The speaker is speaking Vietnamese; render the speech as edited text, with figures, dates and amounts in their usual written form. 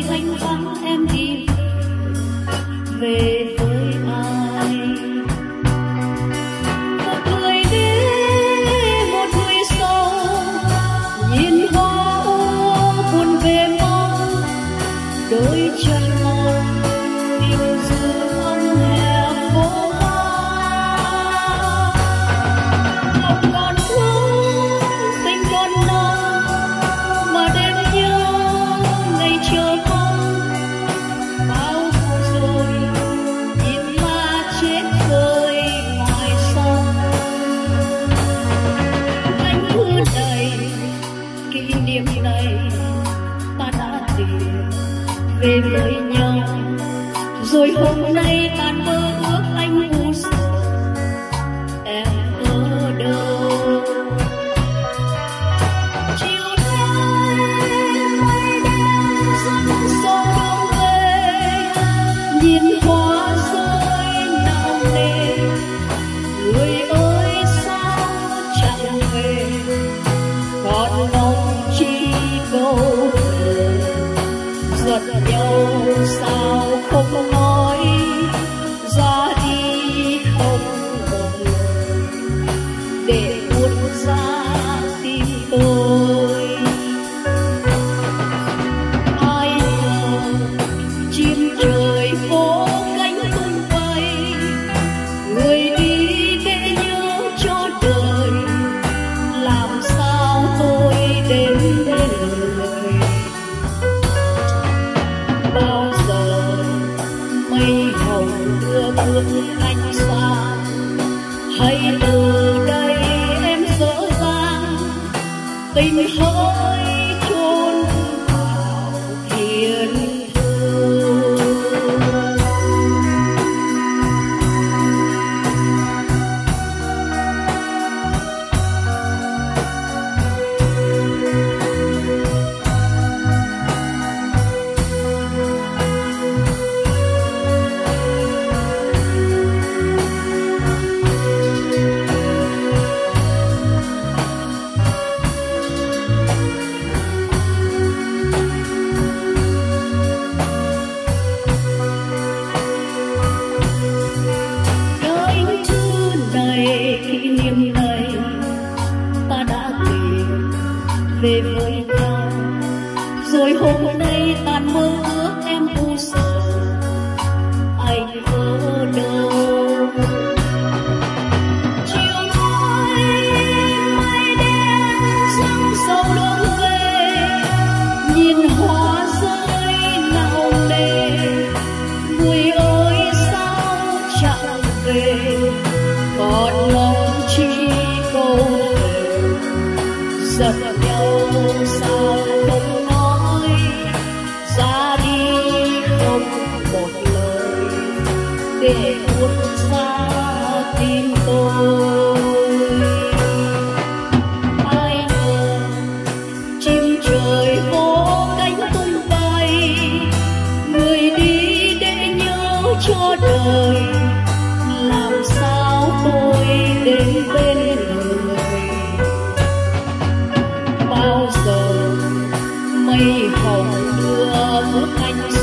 nơi thanh vắng em đi về với ai. Một người đi, một người sâu, nhìn hoa buồn về mong đôi chân mong yêu dương hè phố hoa. Một con thương tình con non mà đêm nhớ ngày chờ mong. Bao giờ rồi nhìn ma chết rơi ngoài sông. Anh hứa đầy kỷ niệm này ta đã tìm về với nhau, rồi hôm nay tan mơ ước anh u sầu em ở đâu. Chiều nay mây đen dâng sâu đông về, nhìn hoa rơi nao nề. Người ơi sao chẳng về, còn mong chi câu giận nhau sao không nói, ra đi không một lời để buồn ra tim tôi. Ai ngờ chim trời phố cánh tung bay, người đi để nhớ cho đời. Làm sao tôi đến lời, bao giờ mây hồng đưa bước anh xa, hay từ đây em dở dang tình hỡi chôn vào thiên hương. Kỷ niệm này ta đã tìm về với nhau, rồi hôm nay tan mơ ước em u sầu anh ở đâu. Chiều nay mây đen dâng sâu đông về, nhìn hoa rơi nao nề. Người ơi sao chẳng về, còn mong chi câu đều giận nhau sao không nói, ra đi không một lời để buốt ra tim tôi. Ai ngờ chim trời phố cánh tung bay, người đi để nhớ cho đời. Làm sao tôi đến bên người, bao giờ mây hồng đưa bước anh